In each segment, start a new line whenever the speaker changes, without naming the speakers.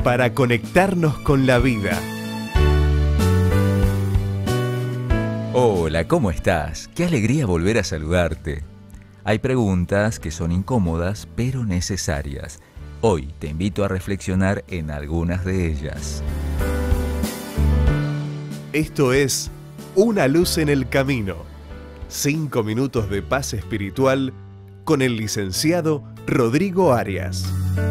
para conectarnos con la vida.
Hola, ¿cómo estás? Qué alegría volver a saludarte. Hay preguntas que son incómodas pero necesarias. Hoy te invito a reflexionar en algunas de ellas.
Esto es Una luz en el camino. 5 minutos de paz espiritual con el licenciado Rodrigo Arias.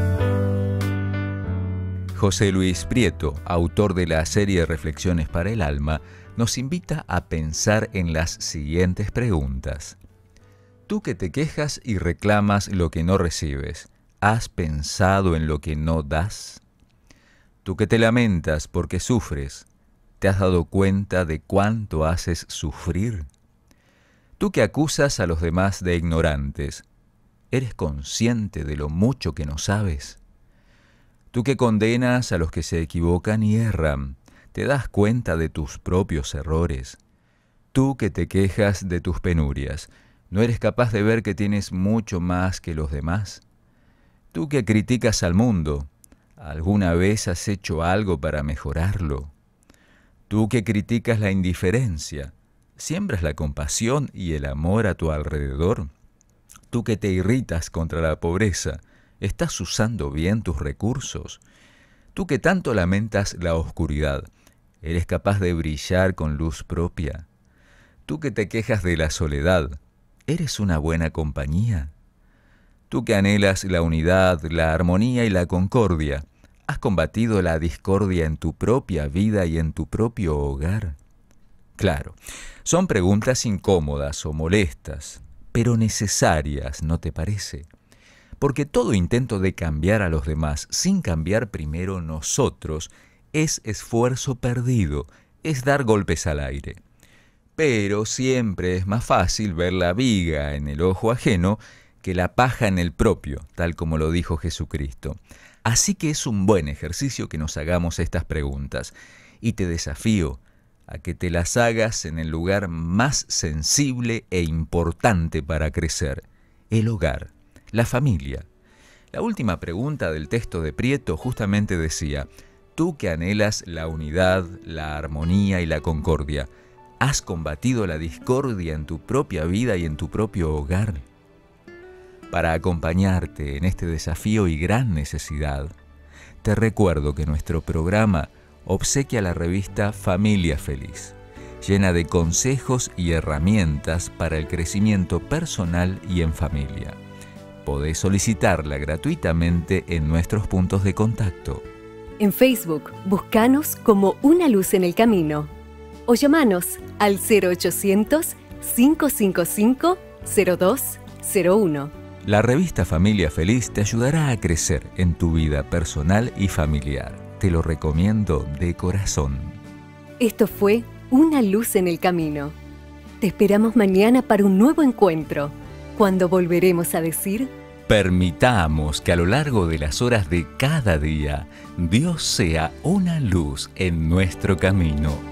José Luis Prieto, autor de la serie Reflexiones para el Alma, nos invita a pensar en las siguientes preguntas. Tú que te quejas y reclamas lo que no recibes, ¿has pensado en lo que no das? Tú que te lamentas porque sufres, ¿te has dado cuenta de cuánto haces sufrir? Tú que acusas a los demás de ignorantes, ¿eres consciente de lo mucho que no sabes? Tú que condenas a los que se equivocan y erran, ¿te das cuenta de tus propios errores? Tú que te quejas de tus penurias, ¿no eres capaz de ver que tienes mucho más que los demás? Tú que criticas al mundo, ¿alguna vez has hecho algo para mejorarlo? Tú que criticas la indiferencia, ¿siembras la compasión y el amor a tu alrededor? Tú que te irritas contra la pobreza, ¿estás usando bien tus recursos? Tú que tanto lamentas la oscuridad, ¿eres capaz de brillar con luz propia? Tú que te quejas de la soledad, ¿eres una buena compañía? Tú que anhelas la unidad, la armonía y la concordia, ¿has combatido la discordia en tu propia vida y en tu propio hogar? Claro, son preguntas incómodas o molestas, pero necesarias, ¿no te parece? Porque todo intento de cambiar a los demás sin cambiar primero nosotros es esfuerzo perdido, es dar golpes al aire. Pero siempre es más fácil ver la viga en el ojo ajeno que la paja en el propio, tal como lo dijo Jesucristo. Así que es un buen ejercicio que nos hagamos estas preguntas. Y te desafío a que te las hagas en el lugar más sensible e importante para crecer, el hogar. La familia. La última pregunta del texto de Prieto justamente decía, tú que anhelas la unidad, la armonía y la concordia, ¿has combatido la discordia en tu propia vida y en tu propio hogar? Para acompañarte en este desafío y gran necesidad, te recuerdo que nuestro programa obsequia la revista Familia Feliz, llena de consejos y herramientas para el crecimiento personal y en familia. Podés solicitarla gratuitamente en nuestros puntos de contacto.
En Facebook, búscanos como Una Luz en el Camino o llamanos al 0800-555-0201.
La revista Familia Feliz te ayudará a crecer en tu vida personal y familiar. Te lo recomiendo de corazón.
Esto fue Una Luz en el Camino. Te esperamos mañana para un nuevo encuentro, cuando volveremos a decir:
permitamos que a lo largo de las horas de cada día, Dios sea una luz en nuestro camino.